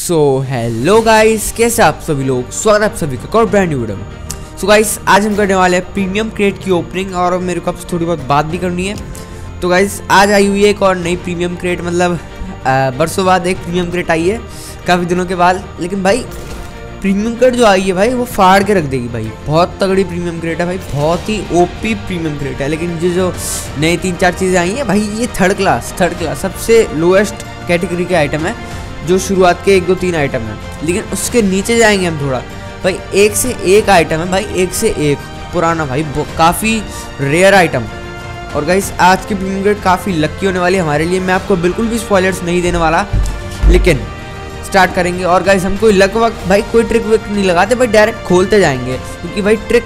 So hello guys, कैसे आप सभी लोग। स्वागत है आप सभी का और ब्रांड न्यू वीडियो में। सो गाइस, आज हम करने वाले हैं प्रीमियम क्रेट की ओपनिंग और मेरे को आपसे थोड़ी बहुत बात भी करनी है। तो गाइस, आज आई हुई है एक और नई प्रीमियम क्रेट, मतलब बरसों बाद एक प्रीमियम क्रेट आई है, काफ़ी दिनों के बाद। लेकिन भाई प्रीमियम क्रेट जो आई है भाई, वो फाड़ के रख देगी भाई। बहुत तगड़ी प्रीमियम क्रेट है भाई, बहुत ही ओपी प्रीमियम क्रेट है। लेकिन ये जो नई 3-4 चीज़ें आई हैं भाई, ये थर्ड क्लास सबसे लोएस्ट कैटेगरी के आइटम है, जो शुरुआत के 1-2-3 आइटम है। लेकिन उसके नीचे जाएंगे हम थोड़ा भाई, एक से एक आइटम है भाई, एक से एक पुराना भाई, काफ़ी रेयर आइटम। और गाइस, आज की प्रीमियम क्रेट काफ़ी लकी होने वाली है हमारे लिए। मैं आपको बिल्कुल भी स्पॉयलर्स नहीं देने वाला, लेकिन स्टार्ट करेंगे। और गाइस, हम कोई लक वक्त भाई कोई ट्रिक विक नहीं लगाते भाई, डायरेक्ट खोलते जाएंगे, क्योंकि भाई ट्रिक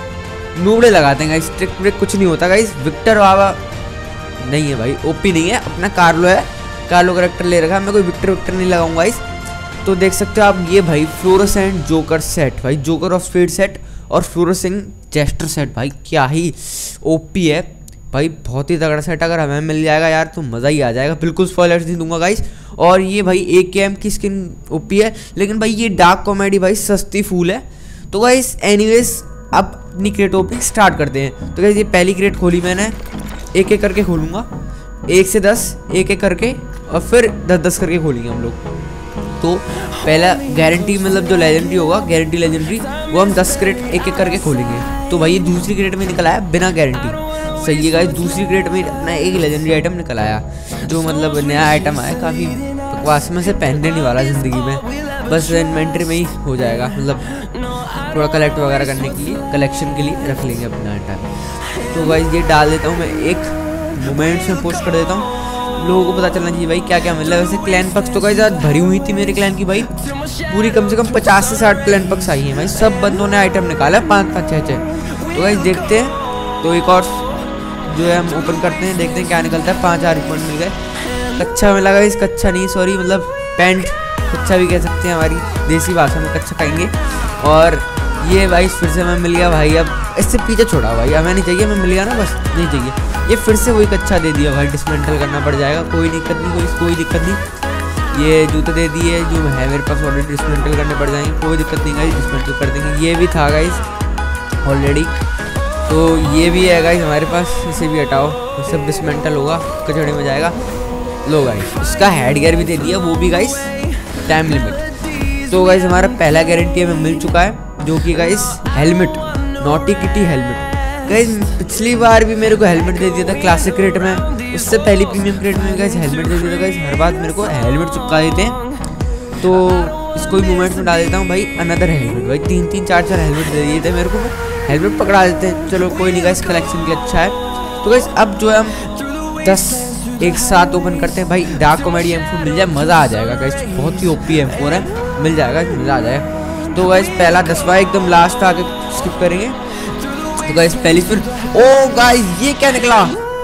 नूबड़े लगाते हैं गाइस। ट्रिक व्रिक कुछ नहीं होता गाइस। विक्टर बाबा नहीं है भाई, ओपी नहीं है, अपना कार्लो है, कार्लो करेक्टर ले रखा है। मैं कोई विक्टर नहीं लगाऊंगा गाइस। तो देख सकते हो आप, ये भाई फ्लोरोसेंट जोकर सेट भाई, जोकर ऑफ स्पीड सेट और फ्लोरोसेंट जेस्टर सेट भाई, क्या ही ओपी है भाई, बहुत ही तगड़ा सेट। अगर हमें मिल जाएगा यार तो मज़ा ही आ जाएगा। बिल्कुल स्पॉयलर्स नहीं दूंगा गाइस। और ये भाई AKM की स्किन ओपी है, लेकिन भाई ये डार्क कॉमेडी भाई सस्ती फूल है। तो गाइस एनीवेज, अब अपनी क्रेट ओपनिंग स्टार्ट करते हैं। तो गाइस, ये पहली क्रेट खोली मैंने, एक एक करके खोलूँगा, 1 से 10 एक एक करके, और फिर 10-10 करके खोलेंगे हम लोग। तो पहला गारंटी, मतलब जो लेजेंडरी होगा, गारंटी लेजेंडरी, वो हम 10 क्रेट एक एक करके खोलेंगे। तो भाई ये दूसरी क्रेट में निकला है बिना गारंटी, सही है गाइस। दूसरी क्रेट में अपना एक लेजेंडरी आइटम निकल आया, जो मतलब नया आइटम आया, काफ़ी बकवास में से पहनने नहीं वाला ज़िंदगी में, बस इन्वेंट्री में ही हो जाएगा, मतलब थोड़ा कलेक्ट वगैरह करने के लिए, कलेक्शन के लिए रख लेंगे अपना आइटम। तो गाइस, ये डाल देता हूँ मैं, एक मोमेंट्स में पोस्ट कर देता हूँ, लोगों को पता चलना चाहिए भाई क्या क्या मिल रहा है। वैसे क्लैन पक्स तो गाइस आज भरी हुई थी मेरे क्लैन की भाई, पूरी कम से कम 50 से 60 क्लैन पक्स आई हैं भाई। सब बंदों ने आइटम निकाला 5-5, 6-6। तो गाइस देखते हैं, तो एक और जो है हम ओपन करते हैं, देखते हैं क्या निकलता है। 5 पॉइंट मिल गए। कच्चा मिला गाइस, कच्चा नहीं सॉरी, मतलब पैंट कच्चा भी कह सकते हैं, हमारी देसी भाषा में कच्चा कहेंगे। और ये भाई फिर से हमें मिल गया भाई, अब इससे पीछे छोड़ा भाई, हमें नहीं चाहिए, हमें मिल गया ना, बस नहीं चाहिए। ये फिर से वही कच्चा दे दिया भाई, डिसमेंटल करना पड़ जाएगा, कोई दिक्कत नहीं, कोई दिक्कत नहीं। ये जूते दे दिए जो है मेरे पास ऑलरेडी, डिसमेंटल करने पड़ जाएंगे, कोई दिक्कत नहीं गाइस, डिसमेंटल कर देंगे। ये भी था गाइस ऑलरेडी, तो ये भी है गाइस हमारे पास, इसे भी हटाओ, तो सब डिसमेंटल होगा, कचड़े में जाएगा। लो गाइस, उसका हेड गियर भी दे दिया, वो भी गाइस टाइम लिमिट। तो गाइस, हमारा पहला गारंटी हमें मिल चुका है, जो कि guys helmet, naughty kitty helmet. Guys पिछली बार भी मेरे को हेलमेट दे दिया था क्लासिक क्रेट में, उससे पहली प्रीमियम क्रेट में गाइस हेलमेट दे दिया था गाइस। हर बार मेरे को हेलमेट चिपका देते हैं, तो इसको ही मूवमेंट्स में डाल देता हूँ भाई। अनदर हेलमेट भाई, 3-3, 4-4 हेलमेट दे दिए थे मेरे को, हेलमेट पकड़ा देते हैं। चलो कोई नहीं गाइस, कलेक्शन के अच्छा है। तो गाइस, अब जो है हम 10 एक साथ ओपन करते हैं भाई। डार्क कॉमेडी M4 मिल जाए, मज़ा आ जाएगा गाइस, बहुत ही OP M4 है, मिल जाएगा, मज़ा आ जाएगा। तो गाइस पहला 10वां एकदम लास्ट आके स्किप करेंगे। तो गाइस पहली फिर, ओ गाइस ये क्या निकला,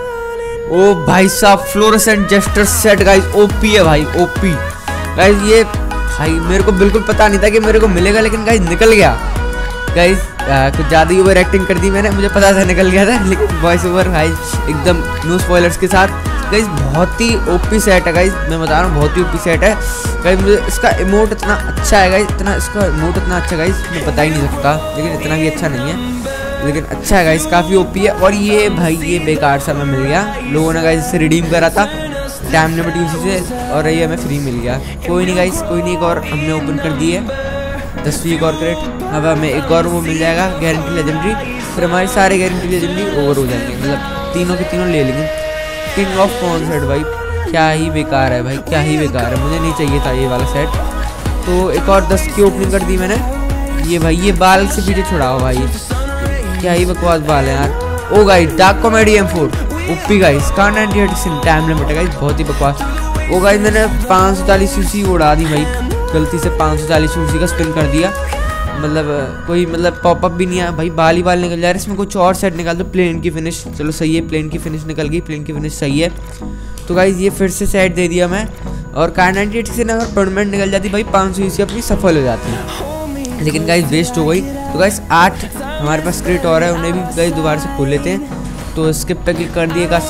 ओ भाई साहब fluorescent jester set guys, OP है भाई, OP गाइस। ये भाई मेरे को बिल्कुल पता नहीं था कि मेरे को मिलेगा, लेकिन गाइस निकल गया गाइस। कुछ ज़्यादा ही ओवर एक्टिंग कर दी मैंने, मुझे पता था निकल गया था, लेकिन वॉइस ओवर भाई एकदम नो स्पॉयलर्स के साथ गाइस। बहुत ही OP सेट है गाइस, मैं बता रहा हूँ, बहुत ही OP सेट है गाइस। मुझे इसका इमोट इतना अच्छा है गाइस, इतना इसका इमोट इतना अच्छा गाइस, मैं बता ही नहीं सकता, लेकिन इतना भी अच्छा नहीं है, लेकिन अच्छा है गाइस, काफ़ी OP है। और ये भाई ये बेकार सा हमें मिल गया, लोगों ने गाइस इसे रिडीम करा था टाइम लिमिट यूज से, और ये हमें फ्री मिल गया। कोई नहीं गाइस, कोई नहीं, एक और हमने ओपन कर दी है, 10वीं एक और क्रेट। अब हमें एक और वो मिल जाएगा गारंटी लेजेंडरी, फिर हमारे सारे गारंटी लेजेंडरी ओवर हो जाएंगे, मतलब तीनों के तीनों ले लेंगे। किंग ऑफ कॉर्न सेट भाई, क्या ही बेकार है भाई, क्या ही बेकार है, मुझे नहीं चाहिए था ये वाला सेट। तो एक और 10 की ओपनिंग कर दी मैंने। ये भाई ये बाल से पीछे छुड़ाओ भाई, क्या ही बकवास बाल है यार। ओ guys, dark comedy M4 OP guys, का 98 टाइम लिमिट है गाइस, बहुत ही बकवास। ओ गाइस, मैंने 540 CC उड़ा दी भाई, गलती से 540 CC का स्पिन कर दिया, मतलब कोई मतलब पॉपअप भी नहीं आया भाई, बाल ही बाल निकल जा रहा है। इसमें कुछ और सेट निकाल दो, प्लेन की फिनिश, चलो सही है, प्लेन की फिनिश निकल गई, प्लेन की फिनिश सही है। तो गाइस ये फिर से सेट दे दिया मैं, और कार 98 से अगर टूर्नामेंट निकल जाती भाई, 500 CC अपनी सफल हो जाती है, लेकिन गाइस वेस्ट हो गई। तो गाइस 8 हमारे पास क्रेट और है, उन्हें भी गाइस दोबारा से खोल लेते हैं। तो स्किप पे क्लिक कर दिएगा सर,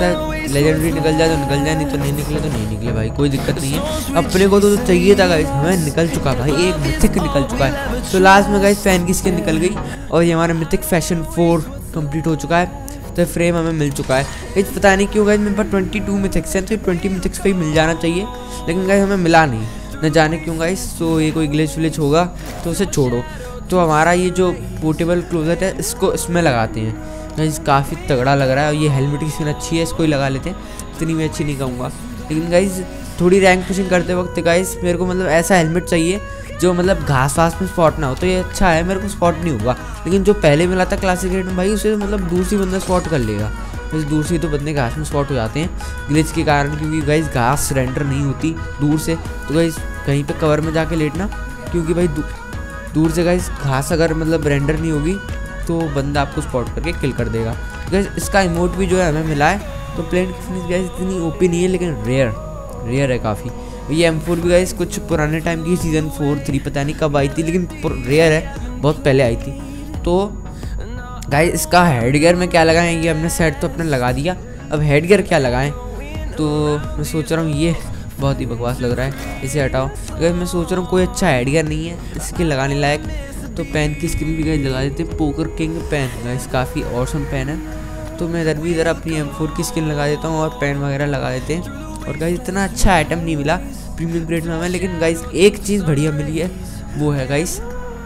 लेजेंडरी निकल जाए तो निकल जाए, नहीं तो नहीं निकले तो नहीं निकले भाई, कोई दिक्कत नहीं है। अपने को तो चाहिए था गाइस, हमें निकल चुका भाई, एक मिथिक निकल चुका है। तो लास्ट में गाइस फैन की स्किन निकल गई और ये हमारा मिथिक फैशन 4 कंप्लीट हो चुका है। तो फ्रेम हमें मिल चुका है। गाइस पता नहीं क्यों गाइस मेरे पास 22 मिथिक्स हैं, तो 20 मिथिक्स पे ही मिल जाना चाहिए, लेकिन गाइस हमें मिला नहीं, न जाने क्यों गाइस। तो ये कोई ग्लिच विलेज होगा तो उसे छोड़ो। तो हमारा ये जो पोर्टेबल क्लोजेट है इसको इसमें लगाते हैं गाइस, काफ़ी तगड़ा लग रहा है। और ये हेलमेट की स्किन अच्छी है, इसको ही लगा लेते हैं, इतनी भी अच्छी नहीं कहूँगा। लेकिन गाइस थोड़ी रैंक पुशिंग करते वक्त गाइस मेरे को मतलब ऐसा हेलमेट चाहिए जो मतलब घास वास में स्पॉट ना हो। तो ये अच्छा है, मेरे को स्पॉट नहीं होगा, लेकिन जो पहले मिला था क्लासिक रेट में भाई उसे मतलब दूर से बंदा स्पॉट कर लेगा। बस दूर से तो बंदे घास में स्पॉट हो जाते हैं ग्लिच के कारण, क्योंकि गाइस घास रेंडर नहीं होती दूर से। तो गाइस कहीं पे कवर में जाके लेटना, क्योंकि भाई दूर से गाइस घास अगर मतलब रेंडर नहीं होगी तो बंदा आपको स्पॉट करके किल कर देगा। गाइस इसका इमोट भी जो है हमें मिला है। तो प्लेन की फिनिश गाइस इतनी ओपी नहीं है, लेकिन रेयर है काफ़ी। ये M4 भी गाइस कुछ पुराने टाइम की सीजन 4-3 पता नहीं कब आई थी, लेकिन रेयर है, बहुत पहले आई थी। तो गाइस इसका हेड गियर में क्या लगाएं, ये हमने सेट तो अपने लगा दिया, अब हेड गियर क्या लगाएं। तो मैं सोच रहा हूँ ये बहुत ही बकवास लग रहा है, इसे हटाओ। अगर मैं सोच रहा हूँ कोई अच्छा हेड गियर नहीं है इसके लगाने लायक, तो पेन की स्क्रीन भी गाइस लगा देते हैं। पोकर किंग पेन गाइस काफ़ी ऑसम पेन है। तो मैं इधर अपनी M4 की स्किन लगा देता हूँ और पेन वगैरह लगा देते हैं। और गाइस इतना अच्छा आइटम नहीं मिला प्रीमियम ग्रेड में हमें, लेकिन गाइस एक चीज़ बढ़िया मिली है, वो है गाइस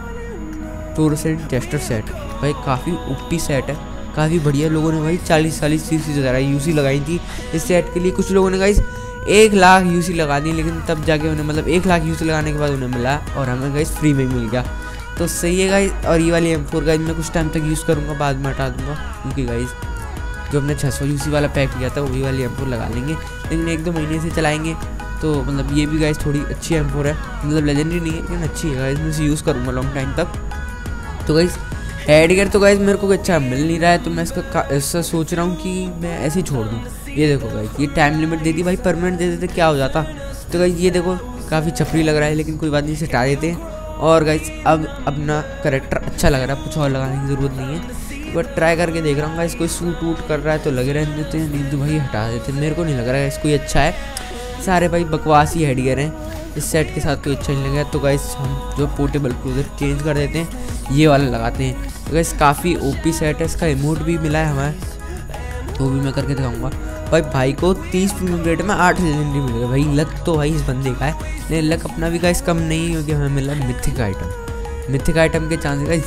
फ्लोरोसेंट टेस्टर सेट। भाई काफ़ी ओपी सेट है, काफ़ी बढ़िया। लोगों ने भाई 40 CC ज़्यादा यूसी लगाई थी इस सेट के लिए। कुछ लोगों ने गाइस 1 लाख यूसी लगा दी, लेकिन तब जाके उन्हें मतलब 1 लाख यूसी लगाने के बाद उन्हें मिला, और हमें गाइस फ्री में मिल गया। तो सही है गाइस। और ये वाली M4 गाइस मैं कुछ टाइम तक यूज़ करूँगा, बाद में हटा दूँगा, क्योंकि गाइस जो हमने 600 यूसी वाला पैक लिया था वही वाली M4 लगा लेंगे, लेकिन 1-2 महीने से चलाएंगे। तो मतलब ये भी गाइस थोड़ी अच्छी M4 है, मतलब लेजेंडरी नहीं है लेकिन अच्छी है गाइस, मैं इसे यूज़ करूँगा लॉन्ग टाइम तक। तो गाइस हेड गियर तो गाइस मेरे को अच्छा मिल नहीं रहा है, तो मैं इसका सोच रहा हूँ कि मैं ऐसे ही छोड़ दूँ। ये देखो गाइस ये टाइम लिमिट दे दी भाई, परमानेंट दे देते क्या हो जाता। तो गाइस ये देखो काफ़ी छपरी लग रहा है, लेकिन कोई बात नहीं, इसे हटा देते हैं। और गाइस अब अपना करेक्टर अच्छा लग रहा है, कुछ और लगाने की ज़रूरत नहीं है। बट ट्राई करके देख रहा हूँ गाइस, कोई सूट वूट कर रहा है तो लगे रहने देते हैं, नहीं तो भाई हटा देते हैं। मेरे को नहीं लग रहा है इसको अच्छा है, सारे भाई बकवास ही हेड गियर हैं, इस सेट के साथ कोई अच्छा नहीं लगा। तो गाइस हम जो पोर्टेबल क्लोजर चेंज कर देते हैं, ये वाला लगाते हैं। तो गाइस काफ़ी ओपी सेट है, इसका इमोट भी मिला है हमें, तो भी मैं करके दिखाऊंगा। भाई को 30 प्रीमियम ग्रेड में 8 लेजेंडरी मिल गए भाई। लक तो भाई इस बंदे का है, लेकिन लक अपना भी गाइस कम नहीं है, क्योंकि हमें मिला मिथिक आइटम। मिथिक आइटम के चांसेस गाइस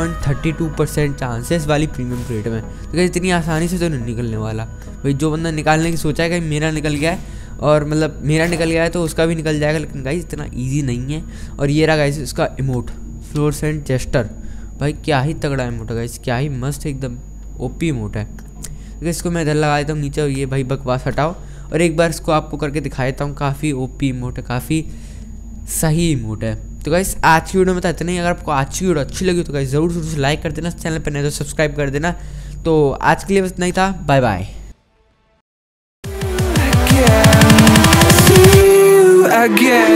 0.32% चांसेस वाली प्रीमियम ग्रेड में। तो गाइस इतनी आसानी से तो नहीं निकलने वाला भाई। जो बंदा निकालने की सोचा है कि मेरा निकल गया है, और मतलब मेरा निकल गया है तो उसका भी निकल जाएगा, लेकिन गाइस इतना ईजी नहीं है। और ये रहा गाइस इसका इमोट फ्लोरोसेंट जेस्टर, भाई क्या ही तगड़ा इमोट है गाइस, क्या ही मस्त एकदम ओपी इमोट है। तो इसको मैं इधर लगा देता हूँ नीचे, और ये भाई बकवास हटाओ, और एक बार इसको आपको करके दिखा देता हूँ। काफ़ी ओपी इमोट है, काफ़ी सही इमोट है। तो गाइस आज की वीडियो में तो इतना ही। अगर आपको आज की वीडियो अच्छी लगी तो गाइस ज़रूर से लाइक कर देना, चैनल पर नहीं तो सब्सक्राइब कर देना। तो आज के लिए बस इतना ही था, बाय बाय। again